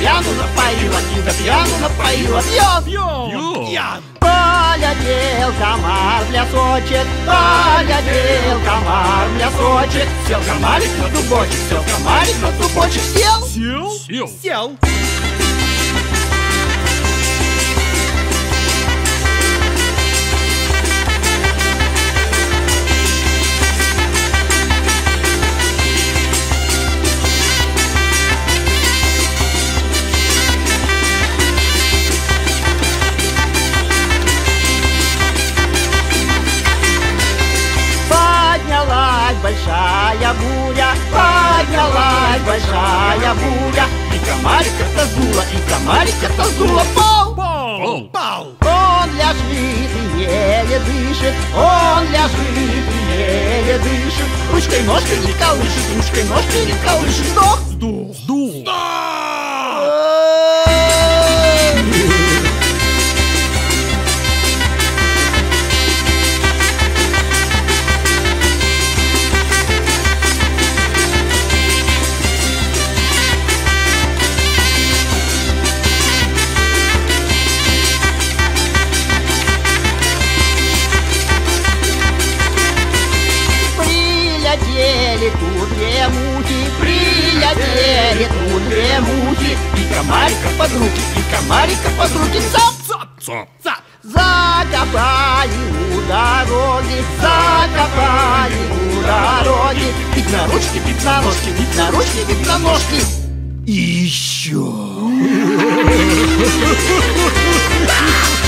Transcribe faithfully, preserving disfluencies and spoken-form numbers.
пьяну напоила, и до пьяну напоила. Пьян, Пьян. пьян. Полетел комар в лесочек, полетел комар в лесочек. Сел комарик на дубочек, сел комарик на дубочек. Сел, Сел? Сел. сел. Поднялась большая буря, поднялась большая буря. И комарика-то сдуло, и комарика-то сдуло. Пол, Пол. пол. Он лежит и еле дышит, он лежит и еле дышит. Ручкой ножкой не колышет, ручкой ножкой не колышет. Сдох, Сдох. Сдох. Прилетели тут две мухи, прилетели тут две мухи. И комарика под руки, и комарика под руки. Цап, цап, Цап. цап. Закопали у дороги, закопали у дороги. Пятноручки, пятноножки, пятноручки, пятноножки. И еще.